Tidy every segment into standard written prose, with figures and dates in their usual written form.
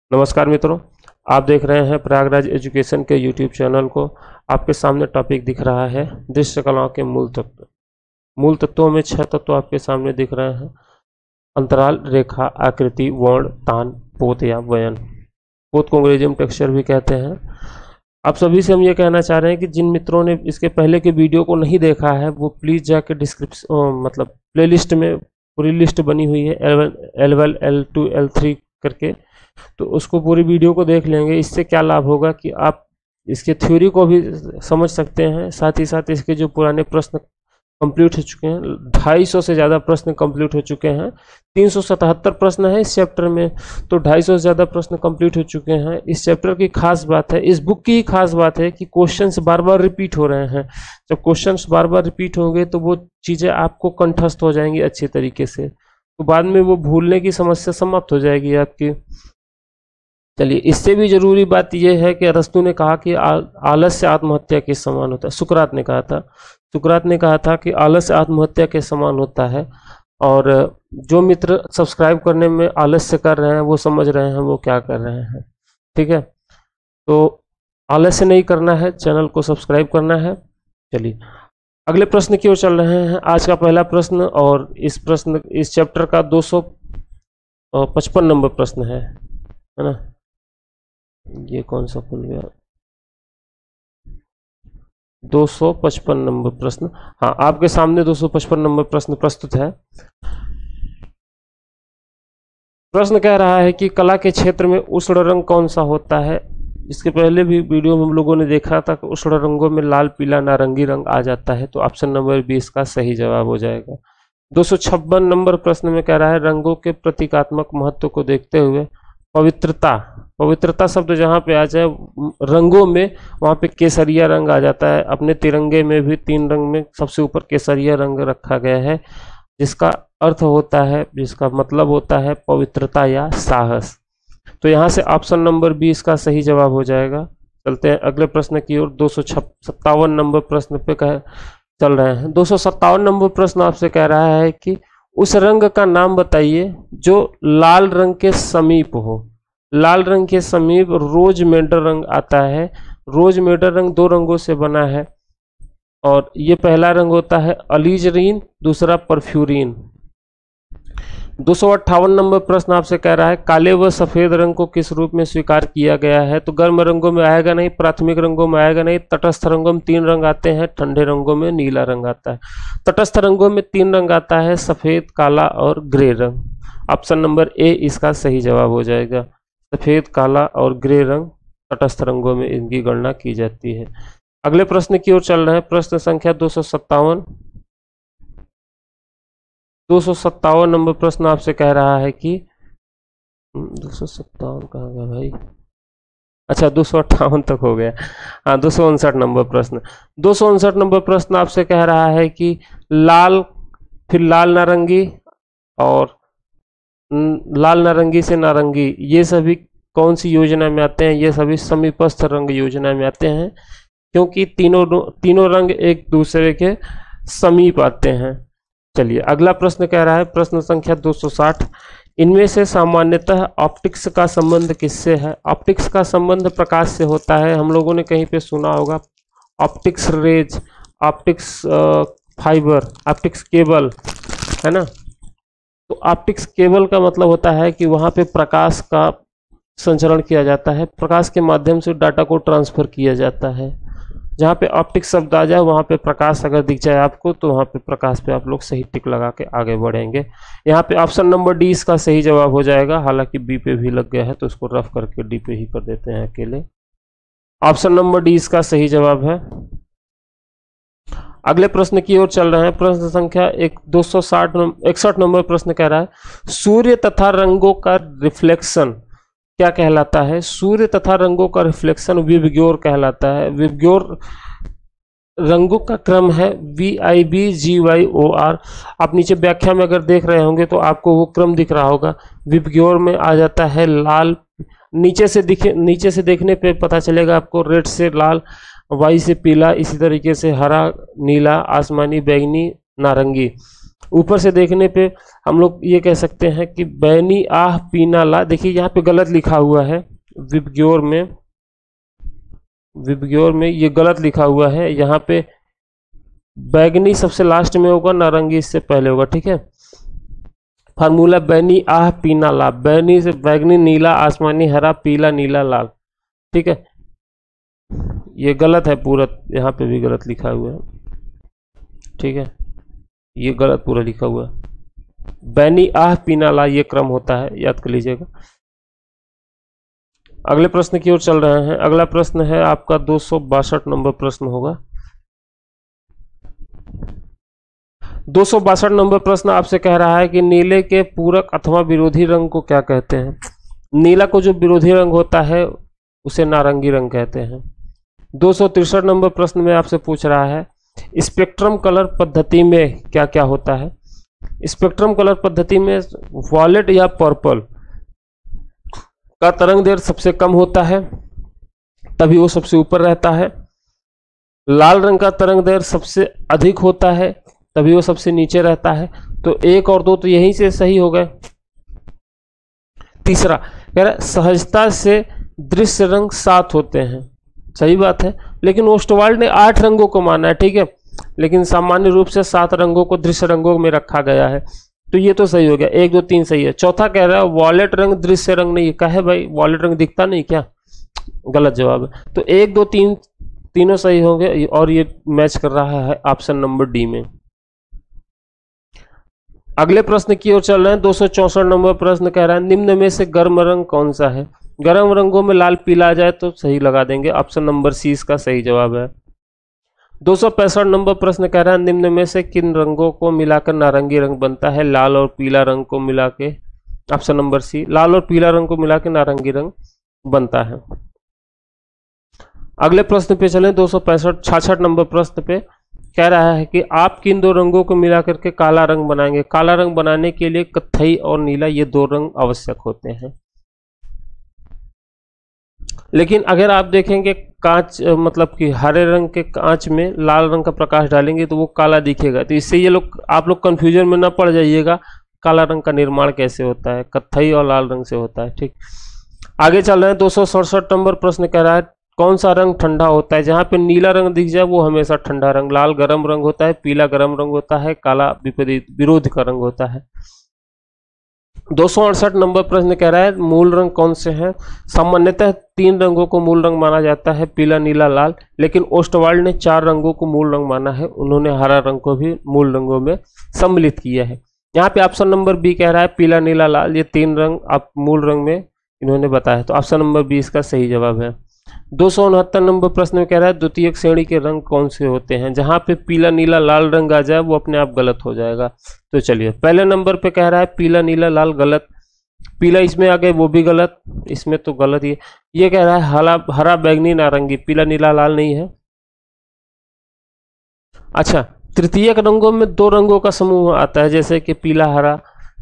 नमस्कार मित्रों, आप देख रहे हैं प्रयागराज एजुकेशन के यूट्यूब चैनल को। आपके सामने टॉपिक दिख रहा है दृश्य कलाओं के मूल तत्व। मूल तत्वों में 6 तत्व आपके सामने दिख रहे हैं। अंतराल, रेखा, आकृति, वर्ण, तान, पोत या वयन। पोत को अंग्रेजी में टेक्सचर भी कहते हैं। आप सभी से हम ये कहना चाह रहे हैं कि जिन मित्रों ने इसके पहले के वीडियो को नहीं देखा है वो प्लीज़ जाके डिस्क्रिप्शन प्लेलिस्ट में पूरी लिस्ट बनी हुई है L1, L2, L3 करके, तो उसको पूरी वीडियो को देख लेंगे। इससे क्या लाभ होगा कि आप इसके थ्योरी को भी समझ सकते हैं, साथ ही साथ इसके जो पुराने प्रश्न कंप्लीट हो चुके हैं, 250 से ज़्यादा प्रश्न कंप्लीट हो चुके हैं। 377 प्रश्न है इस चैप्टर में, तो 250 से ज़्यादा प्रश्न कंप्लीट हो चुके हैं। इस चैप्टर की खास बात है, इस बुक की ही खास बात है कि क्वेश्चंस बार बार रिपीट हो रहे हैं। जब क्वेश्चंस बार बार रिपीट होंगे तो वो चीज़ें आपको कंठस्थ हो जाएंगी अच्छी तरीके से, तो बाद में वो भूलने की समस्या समाप्त हो जाएगी आपकी। चलिए, इससे भी जरूरी बात यह है कि अरस्तु ने कहा कि आलस्य आत्महत्या के समान होता है। सुकरात ने कहा था कि आलस्य आत्महत्या के समान होता है। और जो मित्र सब्सक्राइब करने में आलस्य कर रहे हैं वो समझ रहे हैं वो क्या कर रहे हैं। ठीक है, तो आलस्य नहीं करना है, चैनल को सब्सक्राइब करना है। चलिए अगले प्रश्न की ओर चल रहे हैं। आज का पहला प्रश्न, और इस चैप्टर का 255 नंबर प्रश्न है ना। ये कौन सा खुल गया? 255 नंबर प्रश्न। हाँ, आपके सामने 255 नंबर प्रश्न प्रस्तुत है। प्रश्न कह रहा है कि कला के क्षेत्र में उष्ण रंग कौन सा होता है। इसके पहले भी वीडियो में हम लोगों ने देखा था कि उष्ण रंगों में लाल, पीला, नारंगी रंग आ जाता है, तो ऑप्शन नंबर 20 का सही जवाब हो जाएगा। 256 नंबर प्रश्न में कह रहा है रंगों के प्रतीकात्मक महत्व को देखते हुए पवित्रता शब्द जहाँ पे आ जाए रंगों में, वहाँ पे केसरिया रंग आ जाता है। अपने तिरंगे में भी 3 रंग में सबसे ऊपर केसरिया रंग रखा गया है, जिसका अर्थ होता है, जिसका मतलब होता है पवित्रता या साहस। तो यहाँ से ऑप्शन नंबर 20 का सही जवाब हो जाएगा। चलते हैं अगले प्रश्न की ओर। 257 नंबर प्रश्न पे चल रहे हैं। 257 नंबर प्रश्न आपसे कह रहा है कि उस रंग का नाम बताइए जो लाल रंग के समीप हो। लाल रंग के समीप रोज मेडल रंग आता है। रोज मेडल रंग 2 रंगों से बना है, और ये पहला रंग होता है अलीजरीन, दूसरा परफ्यूरिन। 258 नंबर प्रश्न आपसे कह रहा है काले व सफेद रंग को किस रूप में स्वीकार किया गया है। तो गर्म रंगों में आएगा नहीं, प्राथमिक रंगों में आएगा नहीं। तटस्थ रंगों में 3 रंग आते हैं, ठंडे रंगों में नीला रंग आता है। तटस्थ रंगों में 3 रंग आता है, सफेद, काला और ग्रे रंग। ऑप्शन नंबर ए इसका सही जवाब हो जाएगा। सफेद, काला और ग्रे रंग तटस्थ रंगों में इनकी गणना की जाती है। अगले प्रश्न की ओर चल रहे हैं। प्रश्न संख्या 257 नंबर प्रश्न आपसे कह रहा है कि 257 कहाँ गया भाई? अच्छा, 258 तक हो गया। हाँ, 259 नंबर प्रश्न। 259 नंबर प्रश्न आपसे कह रहा है कि लाल, फिर लाल नारंगी और लाल नारंगी से नारंगी, ये सभी कौन सी योजना में आते हैं? ये सभी समीपस्थ रंग योजना में आते हैं, क्योंकि तीनों रंग एक दूसरे के समीप आते हैं। चलिए अगला प्रश्न कह रहा है, प्रश्न संख्या 260, इनमें से सामान्यतः ऑप्टिक्स का संबंध किससे है? ऑप्टिक्स का संबंध प्रकाश से होता है। हम लोगों ने कहीं पे सुना होगा optics rays, optics fibre, optics cable, है ना। तो ऑप्टिक्स केबल का मतलब होता है कि वहाँ पे प्रकाश का संचरण किया जाता है, प्रकाश के माध्यम से डाटा को ट्रांसफर किया जाता है। जहाँ पे ऑप्टिक्स शब्द आ जाए वहाँ पे प्रकाश अगर दिख जाए आपको, तो वहाँ पे प्रकाश पे आप लोग सही टिक लगा के आगे बढ़ेंगे। यहाँ पे ऑप्शन नंबर डी इसका सही जवाब हो जाएगा। हालांकि बी पे भी लग गया है तो इसको रफ करके डी पे ही कर देते हैं अकेले। ऑप्शन नंबर डी इसका सही जवाब है। अगले प्रश्न की ओर चल रहे हैं। प्रश्न संख्या 261 नंबर प्रश्न कह रहा है सूर्य तथा रंगों का रिफ्लेक्शन क्या कहलाता है? सूर्य तथा रंगों का रिफ्लेक्शन विबग्योर कहलाता है। विबग्योर रंगों का क्रम है VIBGYOR। आप नीचे व्याख्या में अगर देख रहे होंगे तो आपको वो क्रम दिख रहा होगा। विबग्योर में आ जाता है लाल, नीचे से देखने पे पता चलेगा आपको, रेड से लाल, वाई से पीला, इसी तरीके से हरा, नीला, आसमानी, बैंगनी, नारंगी। ऊपर से देखने पे हम लोग ये कह सकते हैं कि बैनी आह पीना ला। देखिए यहाँ पे गलत लिखा हुआ है, विबग्योर में ये गलत लिखा हुआ है। यहाँ पे बैगनी सबसे लास्ट में होगा, नारंगी इससे पहले होगा, ठीक है। फार्मूला बैनी आह पीना ला, बैनी से बैगनी, नीला आसमानी, हरा, पीला, नीला, लाल, ठीक है। ये गलत है पूरा, यहाँ पे भी गलत लिखा हुआ है, ठीक है। ये गलत पूरा लिखा हुआ है। बैनी आह पीना ला ये क्रम होता है, याद कर लीजिएगा। अगले प्रश्न की ओर चल रहे हैं। अगला प्रश्न है आपका 262 नंबर प्रश्न होगा। 262 नंबर प्रश्न आपसे कह रहा है कि नीले के पूरक अथवा विरोधी रंग को क्या कहते हैं। नीला को जो विरोधी रंग होता है उसे नारंगी रंग कहते हैं। 263 नंबर प्रश्न में आपसे पूछ रहा है स्पेक्ट्रम कलर पद्धति में क्या क्या होता है। स्पेक्ट्रम कलर पद्धति में वॉयलेट या पर्पल का तरंग दैर्घ्य सबसे कम होता है, तभी वो सबसे ऊपर रहता है। लाल रंग का तरंग दैर्घ्य सबसे अधिक होता है, तभी वो सबसे नीचे रहता है। तो 1 और 2 तो यहीं से सही हो गए। तीसरा कह रहा है सहजता से दृश्य रंग 7 होते हैं। सही बात है, लेकिन ओस्टवाल्ड ने 8 रंगों को माना है, ठीक है, लेकिन सामान्य रूप से 7 रंगों को दृश्य रंगों में रखा गया है। तो ये तो सही हो गया, 1 2 3 सही है। चौथा कह रहा है वॉयलेट रंग दृश्य रंग नहीं। कहे भाई वॉयलेट रंग दिखता नहीं क्या? गलत जवाब है। तो 1 2 3 तीनों सही हो गए और ये मैच कर रहा है ऑप्शन नंबर डी में। अगले प्रश्न की ओर चल रहे हैं। 264 नंबर प्रश्न कह रहा है निम्न में से गर्म रंग कौन सा है। गर्म रंगों में लाल पीला आ जाए तो सही लगा देंगे, ऑप्शन नंबर सी इसका सही जवाब है। 265 नंबर प्रश्न कह रहा है निम्न में से किन रंगों को मिलाकर नारंगी रंग बनता है। लाल और पीला रंग को मिला के, ऑप्शन नंबर सी, लाल और पीला रंग को मिला के नारंगी रंग बनता है। अगले प्रश्न पे चलें। 266 नंबर प्रश्न पे कह रहा है कि आप किन 2 रंगों को मिलाकर के काला रंग बनाएंगे। काला रंग बनाने के लिए कत्थई और नीला ये 2 रंग आवश्यक होते हैं। लेकिन अगर आप देखेंगे कांच, मतलब कि हरे रंग के कांच में लाल रंग का प्रकाश डालेंगे तो वो काला दिखेगा। तो इससे ये लोग, आप लोग कंफ्यूजन में ना पड़ जाइएगा, काला रंग का निर्माण कैसे होता है, कत्थई और लाल रंग से होता है, ठीक। आगे चल रहे हैं। 267 नंबर प्रश्न कह रहा है कौन सा रंग ठंडा होता है। जहां पे नीला रंग दिख जाए वो हमेशा ठंडा रंग, लाल गर्म रंग होता है, पीला गर्म रंग होता है, काला विपरीत विरोध का रंग होता है। 268 नंबर प्रश्न कह रहा है मूल रंग कौन से हैं। सामान्यतः 3 रंगों को मूल रंग माना जाता है, पीला नीला लाल, लेकिन ओस्टवाल्ड ने 4 रंगों को मूल रंग माना है। उन्होंने हरा रंग को भी मूल रंगों में सम्मिलित किया है। यहाँ पे ऑप्शन नंबर बी कह रहा है पीला नीला लाल ये 3 रंग आप मूल रंग में इन्होंने बताया, तो ऑप्शन नंबर बी इसका सही जवाब है। 269 नंबर प्रश्न में कह रहा है द्वितीयक श्रेणी के रंग कौन से होते हैं। जहां पे पीला नीला लाल रंग आ जाए वो अपने आप गलत हो जाएगा। तो चलिए पहले नंबर पे कह रहा है पीला नीला लाल गलत, पीला इसमें आ गए वो भी गलत, इसमें तो गलत ही। ये कह रहा है हरा बैगनी नारंगी, पीला नीला लाल नहीं है। अच्छा, तृतीयक रंगों में 2 रंगों का समूह आता है, जैसे कि पीला हरा,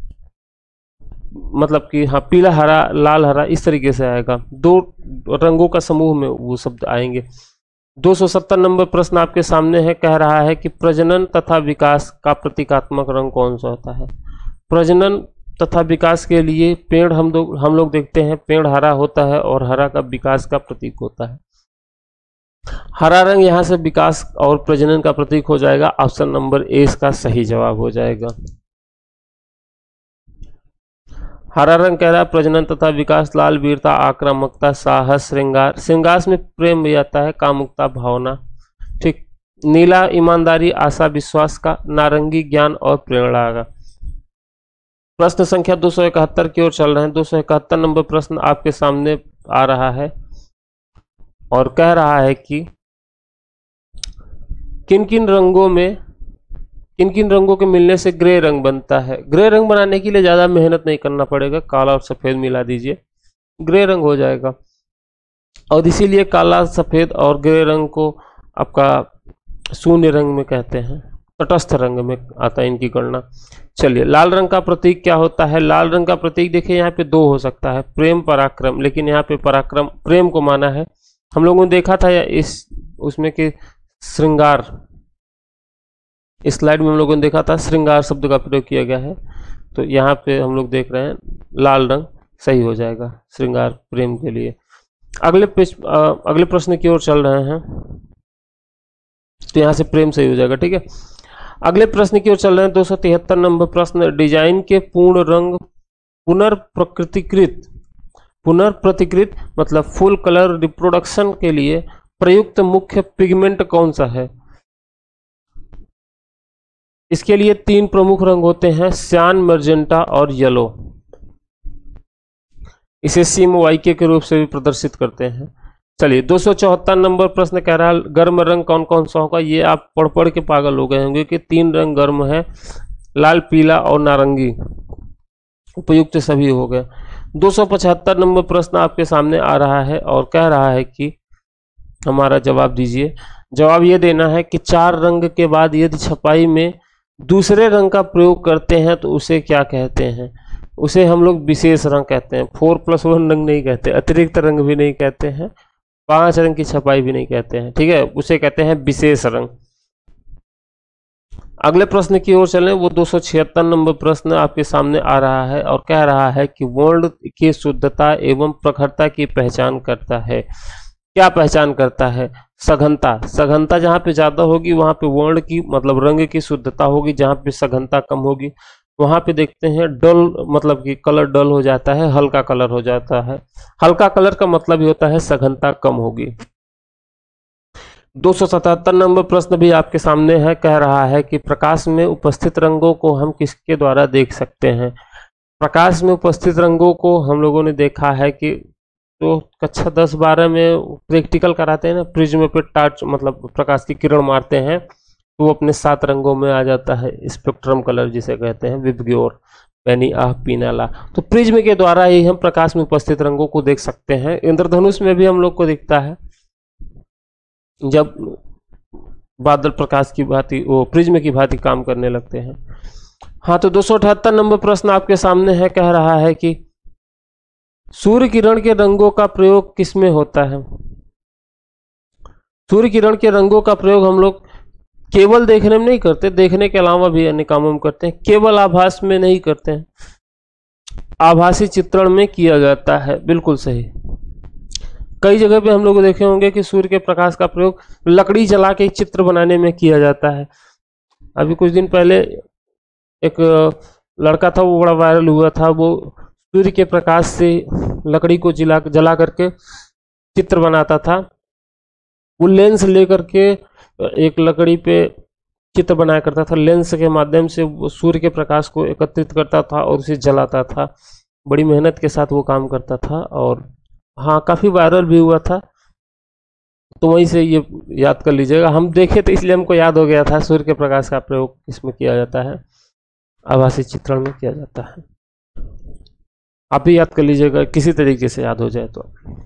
मतलब कि हाँ पीला हरा लाल हरा, इस तरीके से आएगा। 2 रंगों का समूह में वो शब्द आएंगे। 270 नंबर प्रश्न आपके सामने है, कह रहा है कि प्रजनन तथा विकास का प्रतीकात्मक रंग कौन सा होता है। प्रजनन तथा विकास के लिए पेड़ हम लोग देखते हैं, पेड़ हरा होता है और हरा का विकास का प्रतीक होता है। हरा रंग यहाँ से विकास और प्रजनन का प्रतीक हो जाएगा, ऑप्शन नंबर ए इसका सही जवाब हो जाएगा। हरा रंग कह रहा है प्रजनन तथा विकास, लाल वीरता आक्रामकता साहस श्रृंगार, श्रृंगार में प्रेम भी आता है, कामुकता भावना, ठीक। नीला ईमानदारी आशा विश्वास का, नारंगी ज्ञान और प्रेरणा का। प्रश्न संख्या 271 की ओर चल रहे हैं। 271 नंबर प्रश्न आपके सामने आ रहा है और कह रहा है कि किन किन रंगों के मिलने से ग्रे रंग बनता है। ग्रे रंग बनाने के लिए ज्यादा मेहनत नहीं करना पड़ेगा, काला और सफेद मिला दीजिए, ग्रे रंग हो जाएगा। और इसीलिए काला सफेद और ग्रे रंग को आपका शून्य रंग में कहते हैं, तटस्थ रंग में आता है इनकी गणना। चलिए, लाल रंग का प्रतीक क्या होता है। लाल रंग का प्रतीक देखिए यहाँ पे 2 हो सकता है, प्रेम पराक्रम, लेकिन यहाँ पे पराक्रम प्रेम को माना है। हम लोगों ने देखा था इस उसमें कि श्रृंगार इस स्लाइड में हम लोगों ने देखा था श्रृंगार शब्द का प्रयोग किया गया है, तो यहाँ पे हम लोग देख रहे हैं लाल रंग सही हो जाएगा श्रृंगार प्रेम के लिए। अगले प्रश्न की ओर चल रहे हैं, तो यहाँ से प्रेम सही हो जाएगा। ठीक है, अगले प्रश्न की ओर चल रहे हैं। 273 नंबर प्रश्न, डिजाइन के पूर्ण रंग पुनर्प्रतिकृत मतलब फुल कलर रिप्रोडक्शन के लिए प्रयुक्त मुख्य पिगमेंट कौन सा है? इसके लिए 3 प्रमुख रंग होते हैं, सियान, मैजेंटा और येलो। इसे CMYK के रूप से भी प्रदर्शित करते हैं। चलिए 274 नंबर प्रश्न कह रहा है गर्म रंग कौन कौन सा होगा? ये आप पढ़ पढ़ के पागल हो गए होंगे कि 3 रंग गर्म है, लाल, पीला और नारंगी। उपयुक्त सभी हो गए। 275 नंबर प्रश्न आपके सामने आ रहा है और कह रहा है कि हमारा जवाब दीजिए। जवाब ये देना है कि 4 रंग के बाद यदि छपाई में दूसरे रंग का प्रयोग करते हैं तो उसे क्या कहते हैं? उसे हम लोग विशेष रंग कहते हैं। 4+1 रंग नहीं कहते, अतिरिक्त रंग भी नहीं कहते हैं, 5 रंग की छपाई भी नहीं कहते हैं। ठीक है, उसे कहते हैं विशेष रंग। अगले प्रश्न की ओर चलें। वो 276 नंबर प्रश्न आपके सामने आ रहा है और कह रहा है कि वर्ण की शुद्धता एवं प्रखरता की पहचान करता है। क्या पहचान करता है? सघनता। सघनता जहाँ पे ज्यादा होगी वहां पे वर्ण की मतलब रंग की शुद्धता होगी, जहाँ पे सघनता कम होगी वहां पे देखते हैं डल मतलब कि कलर डल हो जाता है, हल्का कलर हो जाता है। हल्का कलर का मतलब ही होता है सघनता कम होगी। 277 नंबर प्रश्न भी आपके सामने है, कह रहा है कि प्रकाश में उपस्थित रंगों को हम किसके द्वारा देख सकते हैं? प्रकाश में उपस्थित रंगों को हम लोगों ने देखा है कि तो कक्षा 10-12 में प्रैक्टिकल कराते हैं ना, प्रिज्म पे टार्च मतलब प्रकाश की किरण मारते हैं तो वो अपने 7 रंगों में आ जाता है। स्पेक्ट्रम कलर जिसे कहते हैं, विबग्योर, पैनी, आह, पीनाला। तो प्रिज्म के द्वारा ही हम प्रकाश में उपस्थित रंगों को देख सकते हैं। इंद्रधनुष में भी हम लोग को दिखता है जब बादल प्रकाश की भांति वो प्रिज्म की भांति काम करने लगते हैं। हाँ, तो 278 नंबर प्रश्न आपके सामने है, कह रहा है कि सूर्य किरण के रंगों का प्रयोग किसमें होता है? सूर्य किरण के रंगों का प्रयोग हम लोग केवल देखने में नहीं करते, देखने के अलावा भी अन्य कामों में करते हैं। केवल आभास में नहीं करते हैं, आभासी चित्रण में किया जाता है। बिल्कुल सही। कई जगह पे हम लोग देखे होंगे कि सूर्य के प्रकाश का प्रयोग लकड़ी जला के चित्र बनाने में किया जाता है। अभी कुछ दिन पहले एक लड़का था, वो बड़ा वायरल हुआ था। वो सूर्य के प्रकाश से लकड़ी को जला करके चित्र बनाता था। वो लेंस लेकर के एक लकड़ी पे चित्र बनाया करता था। लेंस के माध्यम से वो सूर्य के प्रकाश को एकत्रित करता था और उसे जलाता था। बड़ी मेहनत के साथ वो काम करता था और हाँ, काफी वायरल भी हुआ था। तो वहीं से ये याद कर लीजिएगा। हम देखे तो इसलिए हमको याद हो गया था। सूर्य के प्रकाश का प्रयोग इसमें किया जाता है, आभासी चित्रण में किया जाता है। आप भी याद कर लीजिएगा, किसी तरीके से याद हो जाए तो।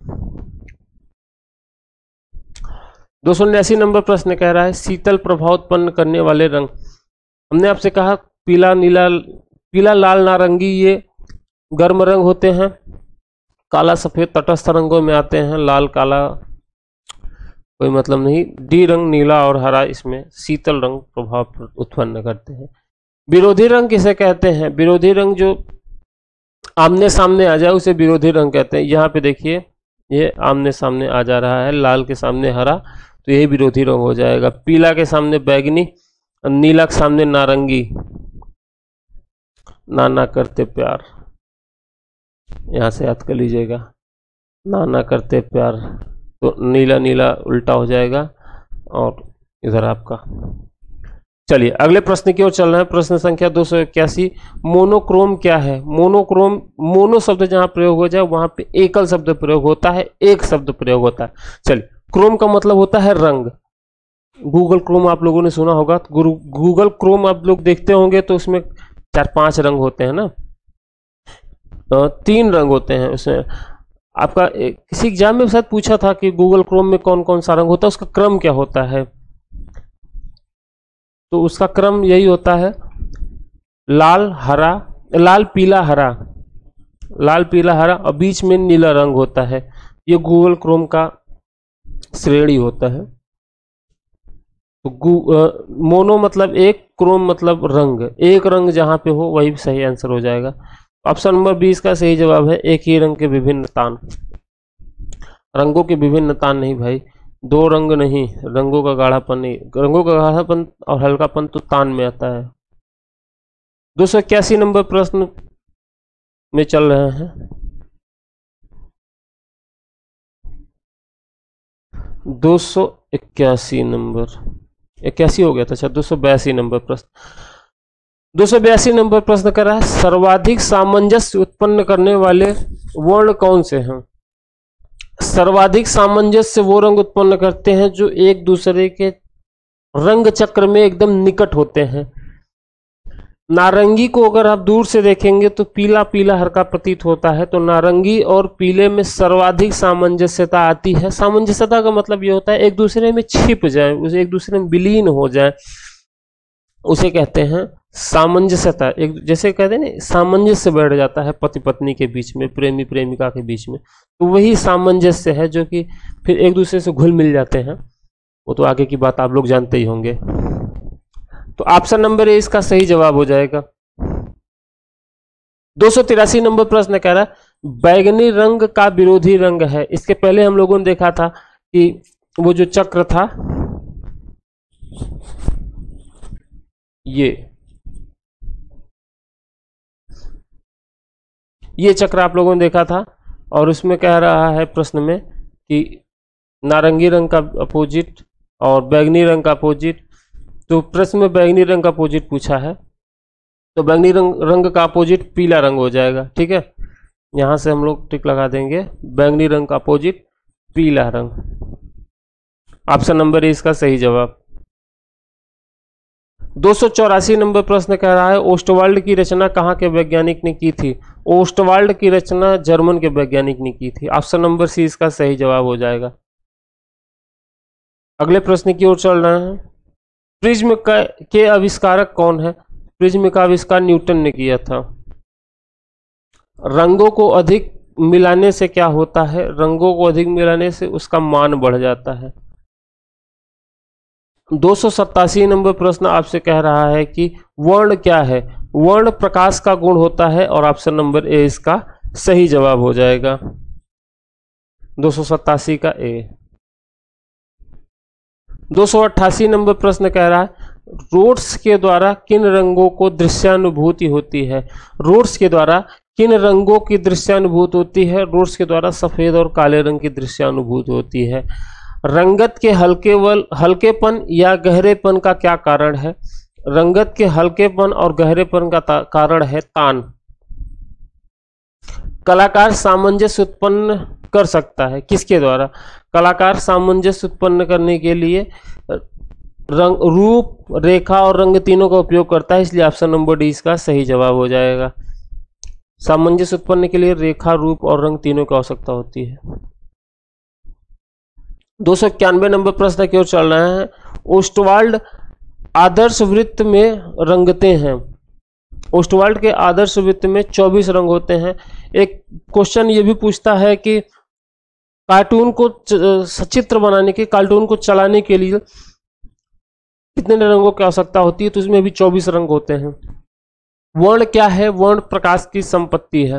279 नंबर प्रश्न कह रहा है शीतल प्रभाव उत्पन्न करने वाले रंग। हमने आपसे कहा पीला, नीला, पीला, लाल, नारंगी ये गर्म रंग होते हैं। काला, सफेद तटस्थ रंगों में आते हैं। लाल, काला कोई मतलब नहीं। डी रंग, नीला और हरा इसमें शीतल रंग प्रभाव उत्पन्न करते हैं। विरोधी रंग किसे कहते हैं? विरोधी रंग जो आमने सामने आ जाए उसे विरोधी रंग कहते हैं। यहाँ पे देखिए, ये आमने सामने आ जा रहा है। लाल के सामने हरा, तो यही विरोधी रंग हो जाएगा। पीला के सामने बैगनी, नीला के सामने नारंगी। नाना करते प्यार, यहाँ से याद कर लीजिएगा, नाना करते प्यार। तो नीला नीला उल्टा हो जाएगा और इधर आपका। चलिए अगले प्रश्न की ओर चल रहे हैं। प्रश्न संख्या 281। मोनोक्रोम क्या है? मोनोक्रोम, मोनो शब्द जहां प्रयोग हो जाए वहां पे एकल शब्द प्रयोग होता है, एक शब्द प्रयोग होता है। चलिए, क्रोम का मतलब होता है रंग। गूगल क्रोम आप लोगों ने सुना होगा। गूगल क्रोम आप लोग देखते होंगे तो उसमें 4-5 रंग होते हैं ना, 3 रंग होते हैं उसमें। आपका किसी एग्जाम में शायद पूछा था कि गूगल क्रोम में कौन कौन सा रंग होता है, उसका क्रम क्या होता है? तो उसका क्रम यही होता है लाल, हरा, लाल, पीला, हरा, लाल, पीला, हरा और बीच में नीला रंग होता है। ये गूगल क्रोम का श्रेणी होता है। तो मोनो मतलब एक, क्रोम मतलब रंग, एक रंग जहां पे हो वही सही आंसर हो जाएगा। ऑप्शन नंबर 20 का सही जवाब है एक ही रंग के विभिन्न तान। रंगों के विभिन्न तान नहीं भाई, दो रंग नहीं, रंगों का गाढ़ापन नहीं, रंगों का गाढ़ापन और हल्कापन तो तान में आता है। 281 नंबर प्रश्न में चल रहे हैं। 281 नंबर, 81 हो गया था, अच्छा 282 नंबर प्रश्न। 282 नंबर प्रश्न कर रहा है सर्वाधिक सामंजस्य उत्पन्न करने वाले वर्ण कौन से हैं। सर्वाधिक सामंजस्य वो रंग उत्पन्न करते हैं जो एक दूसरे के रंग चक्र में एकदम निकट होते हैं। नारंगी को अगर आप दूर से देखेंगे तो पीला पीला हल्का प्रतीत होता है, तो नारंगी और पीले में सर्वाधिक सामंजस्यता आती है। सामंजस्यता का मतलब ये होता है एक दूसरे में छिप जाए, उसे एक दूसरे में विलीन हो जाए, उसे कहते हैं सामंजस्यता। एक जैसे कहते हैं ना सामंजस्य बैठ जाता है पति पत्नी के बीच में, प्रेमी प्रेमिका के बीच में, तो वही सामंजस्य है जो कि फिर एक दूसरे से घुल मिल जाते हैं। वो तो आगे की बात आप लोग जानते ही होंगे। तो ऑप्शन नंबर ए इसका सही जवाब हो जाएगा। 283 नंबर प्रश्न कह रहा है बैगनी रंग का विरोधी रंग है। इसके पहले हम लोगों ने देखा था कि वो जो चक्र था ये चक्र आप लोगों ने देखा था, और उसमें कह रहा है प्रश्न में कि नारंगी रंग का अपोजिट और बैगनी रंग का अपोजिट। तो प्रश्न में बैगनी रंग का अपोजिट पूछा है, तो बैगनी रंग का अपोजिट पीला रंग हो जाएगा। ठीक है, यहां से हम लोग टिक लगा देंगे, बैगनी रंग का अपोजिट पीला रंग। ऑप्शन नंबर ए इसका सही जवाब। 284 नंबर प्रश्न कह रहा है ओस्टवाल्ड की रचना कहाँ के वैज्ञानिक ने की थी। ओस्टवाल्ड की रचना जर्मन के वैज्ञानिक ने की थी। ऑप्शन नंबर सी इसका सही जवाब हो जाएगा। अगले प्रश्न की ओर चल रहे हैं। प्रिज्म के आविष्कारक कौन है। प्रिज्म का आविष्कार न्यूटन ने किया था। रंगों को अधिक मिलाने से क्या होता है। रंगों को अधिक मिलाने से उसका मान बढ़ जाता है। 287 नंबर प्रश्न आपसे कह रहा है कि वर्ण क्या है। वर्ण प्रकाश का गुण होता है, और ऑप्शन नंबर ए इसका सही जवाब हो जाएगा। 287 का ए। 288 नंबर प्रश्न कह रहा है रोड्स के द्वारा किन रंगों को दृश्यानुभूति होती है। रोड्स के द्वारा किन रंगों की दृश्यानुभूति होती है। रोड्स के द्वारा सफेद और काले रंग की दृश्यानुभूति होती है। रंगत के हल्केपन या गहरेपन का क्या कारण है। रंगत के हल्केपन और गहरेपन का कारण है तान। कलाकार सामंजस्य उत्पन्न कर सकता है किसके द्वारा। कलाकार सामंजस्य उत्पन्न करने के लिए रंग, रूप, रेखा और रंग तीनों का उपयोग करता है, इसलिए ऑप्शन नंबर डी इसका सही जवाब हो जाएगा। सामंजस्य उत्पन्न के लिए रेखा, रूप और रंग तीनों की आवश्यकता होती है। 291 नंबर प्रश्न की ओर चल रहे हैं। ओस्टवाल्ड आदर्श वृत्त में रंगते हैं। ओस्टवाल्ड के आदर्श वृत्त में 24 रंग होते हैं। एक क्वेश्चन ये भी पूछता है कि कार्टून को सचित्र बनाने के, कार्टून को चलाने के लिए कितने रंगों की आवश्यकता होती है, तो इसमें भी 24 रंग होते हैं। वर्ण क्या है। वर्ण प्रकाश की संपत्ति है।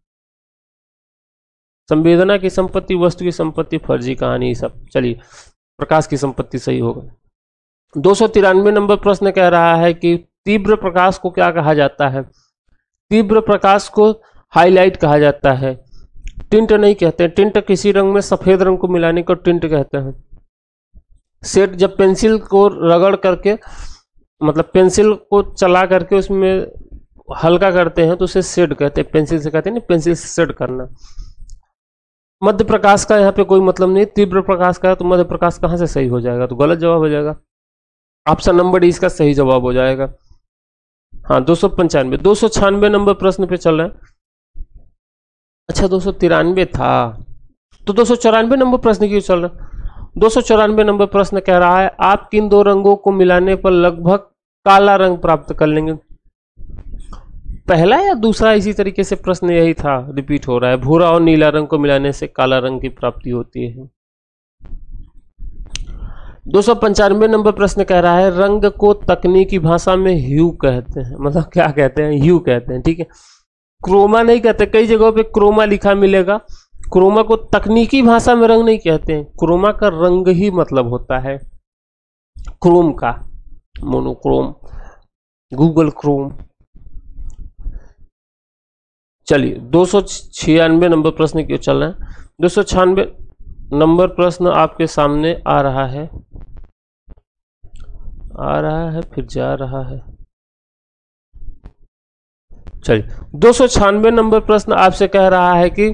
संवेदना की संपत्ति, वस्तु की संपत्ति, फर्जी कहानी, सब। चलिए प्रकाश की संपत्ति सही होगा। 293 नंबर प्रश्न कह रहा है कि तीव्र प्रकाश को क्या कहा जाता है। तीव्र प्रकाश को हाईलाइट कहा जाता है, टिंट नहीं कहते। टिंट किसी रंग में सफेद रंग को मिलाने को टिंट कहते हैं। सेट, जब पेंसिल को रगड़ करके, मतलब पेंसिल को चला करके उसमें हल्का करते हैं तो उसे शेड कहते हैं। पेंसिल से कहते हैं ना, पेंसिल से शेड करना। मध्य प्रकाश का यहाँ पे कोई मतलब नहीं। तीव्र प्रकाश का है तो मध्य प्रकाश कहाँ से सही हो जाएगा, तो गलत जवाब हो जाएगा। ऑप्शन नंबर डी इसका सही जवाब हो जाएगा। हाँ 295। 296 नंबर प्रश्न पे चल रहे हैं। अच्छा 293 था, तो 294 नंबर प्रश्न की चल रहा है। 294 नंबर प्रश्न कह रहा है आप किन दो रंगों को मिलाने पर लगभग काला रंग प्राप्त कर लेंगे। पहला या दूसरा इसी तरीके से प्रश्न यही था, रिपीट हो रहा है। भूरा और नीला रंग को मिलाने से काला रंग की प्राप्ति होती है। 295 नंबर प्रश्न कह रहा है रंग को तकनीकी भाषा में ह्यू कहते हैं। मतलब क्या कहते हैं? ह्यू कहते हैं, ठीक है। क्रोमा नहीं कहते, कई जगहों पे क्रोमा लिखा मिलेगा। क्रोमा को तकनीकी भाषा में रंग नहीं कहते हैं। क्रोमा का रंग ही मतलब होता है क्रोम का, मोनोक्रोम, गूगल क्रोम। चलिए 296 नंबर प्रश्न की ओर चल रहे हैं। 296 नंबर प्रश्न आपके सामने आ रहा है फिर जा रहा है। चलिए 296 नंबर प्रश्न आपसे कह रहा है कि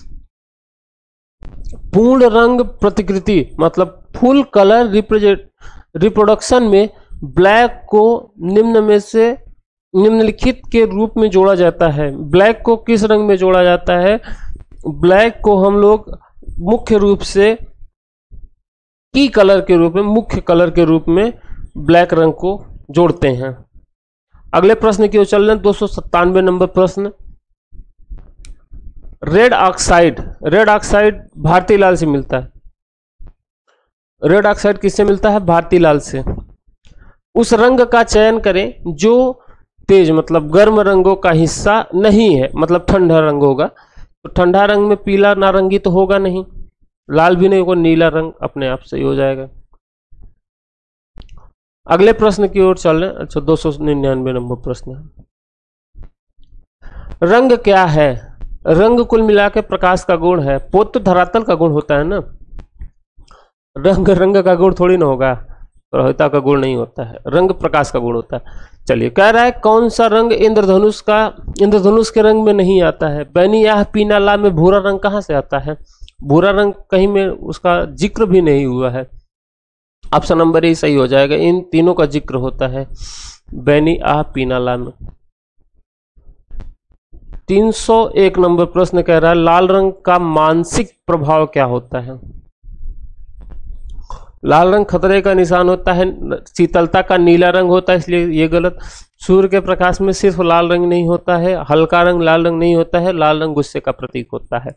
पूर्ण रंग प्रतिकृति मतलब फुल कलर रिप्रोडक्शन में ब्लैक को निम्न में से निम्नलिखित के रूप में जोड़ा जाता है। ब्लैक को किस रंग में जोड़ा जाता है? ब्लैक को हम लोग मुख्य रूप से की कलर के रूप में, मुख्य कलर के रूप में ब्लैक रंग को जोड़ते हैं। अगले प्रश्न की ओर चल रहे हैं। 297 नंबर प्रश्न, रेड ऑक्साइड भारतीय लाल से मिलता है। रेड ऑक्साइड किससे मिलता है? भारतीय लाल से। उस रंग का चयन करें जो तेज मतलब गर्म रंगों का हिस्सा नहीं है, मतलब ठंडा रंग होगा। तो ठंडा रंग में पीला नारंगी तो होगा नहीं, लाल भी नहीं होगा, नीला रंग अपने आप सही हो जाएगा। अगले प्रश्न की ओर चल रहे हैं। अच्छा 299 नंबर प्रश्न है, रंग क्या है? रंग कुल मिला के प्रकाश का गुण है। पोत तो धरातल का गुण होता है ना, रंग का गुण थोड़ी ना होगा, प्रभाविता का गुण नहीं होता है, रंग प्रकाश का गुण होता है। चलिए कह रहा है कौन सा रंग इंद्रधनुष के रंग में नहीं आता है? बैनी याह पीना ला में भूरा रंग कहाँ से आता है? भूरा रंग कहीं में उसका जिक्र भी नहीं हुआ है। ऑप्शन नंबर ए सही हो जाएगा। इन तीनों का जिक्र होता है बैनी आह पीना ला में। 301 नंबर प्रश्न कह रहा है लाल रंग का मानसिक प्रभाव क्या होता है? लाल रंग खतरे का निशान होता है, शीतलता का नीला रंग होता है, इसलिए ये गलत। सूर्य के प्रकाश में सिर्फ लाल रंग नहीं होता है, हल्का रंग लाल रंग नहीं होता है, लाल रंग गुस्से का प्रतीक होता है।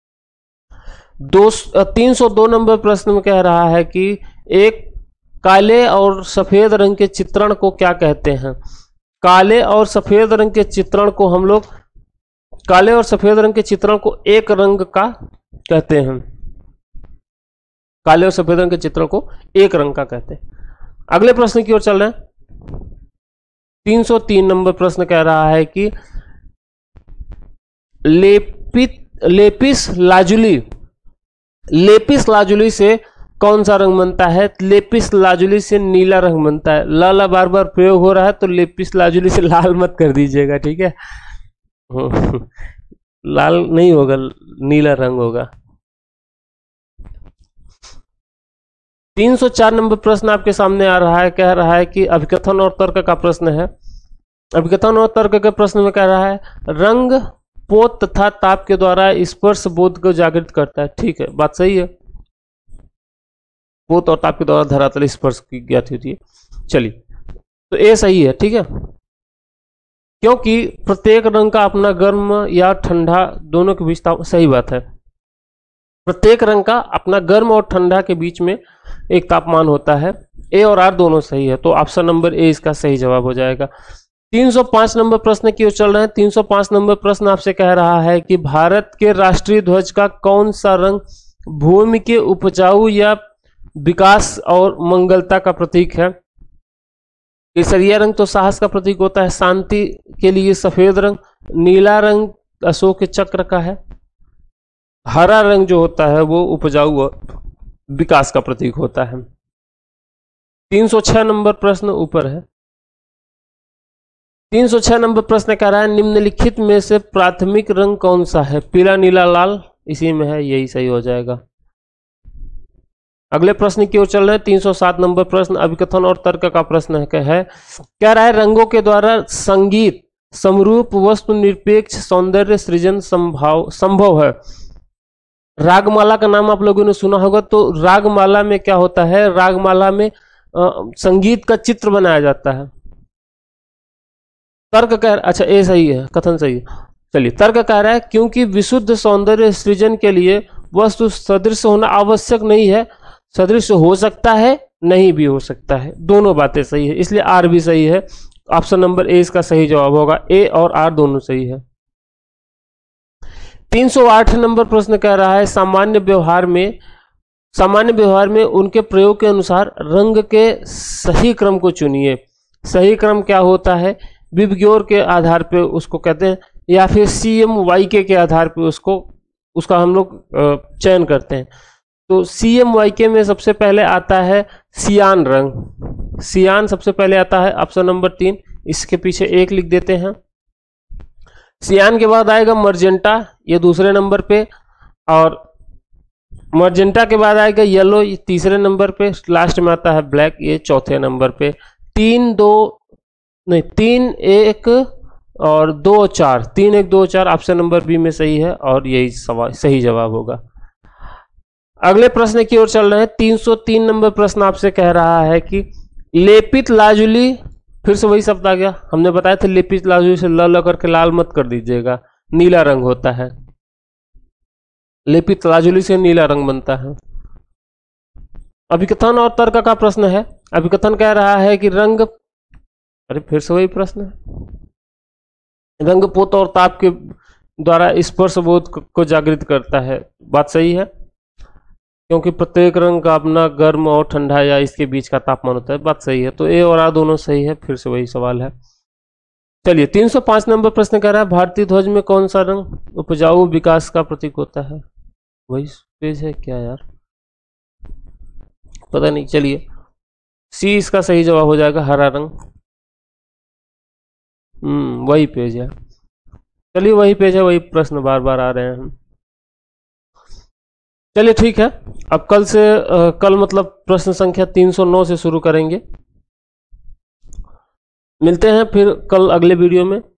302 नंबर प्रश्न में कह रहा है कि एक काले और सफेद रंग के चित्रण को क्या कहते हैं? काले और सफेद रंग के चित्रण को हम लोग काले और सफेद रंग के चित्रण को एक रंग का कहते हैं। काले और सफेद रंग के चित्रों को एक रंग का कहते हैं। अगले प्रश्न की ओर चल रहे हैं। 303 नंबर प्रश्न कह रहा है कि लेपिस लाजुली से कौन सा रंग बनता है? लेपिस लाजुली से नीला रंग बनता है। लाला बार बार प्रयोग हो रहा है तो लेपिस लाजुली से लाल मत कर दीजिएगा, ठीक है। लाल नहीं होगा, नीला रंग होगा। 304 नंबर प्रश्न आपके सामने आ रहा है, कह रहा है कि अभिकथन और तर्क का प्रश्न है। अभिकथन और तर्क के प्रश्न में कह रहा है रंग पोत तथा ताप के द्वारा स्पर्श बोध को जागृत करता है। ठीक है, बात सही है। पोत और ताप के द्वारा धरातल स्पर्श की ज्ञात होती है। चलिए तो ये सही है, ठीक है, क्योंकि प्रत्येक रंग का अपना गर्म या ठंडा दोनों के बीच सही बात है। प्रत्येक रंग का अपना गर्म और ठंडा के बीच में एक तापमान होता है। ए और आर दोनों सही है, तो ऑप्शन नंबर ए इसका सही जवाब हो जाएगा। 305 नंबर प्रश्न की ओर चल रहे हैं। 305 नंबर प्रश्न आपसे कह रहा है कि भारत के राष्ट्रीय ध्वज का कौन सा रंग भूमि के उपजाऊ या विकास और मंगलता का प्रतीक है? केसरिया रंग तो साहस का प्रतीक होता है, शांति के लिए सफेद रंग, नीला रंग अशोक के चक्र का है, हरा रंग जो होता है वो उपजाऊ विकास का प्रतीक होता है। 306 नंबर प्रश्न ऊपर है। 306 नंबर प्रश्न कह रहा है निम्नलिखित में से प्राथमिक रंग कौन सा है? पीला नीला लाल इसी में है, यही सही हो जाएगा। अगले प्रश्न की ओर चल रहे हैं। 307 नंबर प्रश्न अभिकथन और तर्क का प्रश्न है, कह रहा है रंगों के द्वारा संगीत समरूप वस्तु निरपेक्ष सौंदर्य सृजन संभव है। रागमाला का नाम आप लोगों ने सुना होगा, तो रागमाला में क्या होता है? रागमाला में संगीत का चित्र बनाया जाता है। तर्क कह अच्छा ये सही है, कथन सही है। चलिए तर्क कह रहा है क्योंकि विशुद्ध सौंदर्य सृजन के लिए वस्तु सदृश होना आवश्यक नहीं है, सदृश हो सकता है नहीं भी हो सकता है, दोनों बातें सही है, इसलिए आर भी सही है। ऑप्शन नंबर ए इसका सही जवाब होगा, ए और आर दोनों सही है। 308 नंबर प्रश्न कह रहा है सामान्य व्यवहार में उनके प्रयोग के अनुसार रंग के सही क्रम को चुनिए। सही क्रम क्या होता है? विबग्योर के आधार पे उसको कहते हैं, या फिर CMYK के आधार पे उसका हम लोग चयन करते हैं। तो CMYK में सबसे पहले आता है सियान रंग, सियान सबसे पहले आता है, ऑप्शन नंबर 3, इसके पीछे 1 लिख देते हैं। सियान के बाद आएगा मर्जेंटा, ये दूसरे नंबर पे, और मर्जेंटा के बाद आएगा येलो, ये तीसरे नंबर पे, लास्ट में आता है ब्लैक, ये चौथे नंबर पे। 3, 1 और 2, 4, 3, 1, 2, 4 ऑप्शन नंबर बी में सही है, और यही सही जवाब होगा। अगले प्रश्न की ओर चल रहे हैं। 303 नंबर प्रश्न आपसे कह रहा है कि लेपित लाजुली, फिर से वही शब्द आ गया, हमने बताया था लेपित लाजुली से ल करके लाल मत कर दीजिएगा, नीला रंग होता है, लेपित लाजुली से नीला रंग बनता है। अभिकथन और तर्क का प्रश्न है। अभिकथन कह रहा है कि रंग, अरे फिर से वही प्रश्न है, रंग पोत और ताप के द्वारा स्पर्श बोध को जागृत करता है। बात सही है, क्योंकि प्रत्येक रंग का अपना गर्म और ठंडा या इसके बीच का तापमान होता है। बात सही है, तो ए और आ दोनों सही है, फिर से वही सवाल है। चलिए 305 नंबर प्रश्न कह रहा है भारतीय ध्वज में कौन सा रंग उपजाऊ विकास का प्रतीक होता है? वही पेज है क्या यार, पता नहीं। चलिए सी इसका सही जवाब हो जाएगा, हरा रंग। वही पेज है, चलिए वही पेज है, वही प्रश्न बार बार आ रहे हैं हम। चलिए ठीक है, अब कल मतलब प्रश्न संख्या 309 से शुरू करेंगे। मिलते हैं फिर कल अगले वीडियो में।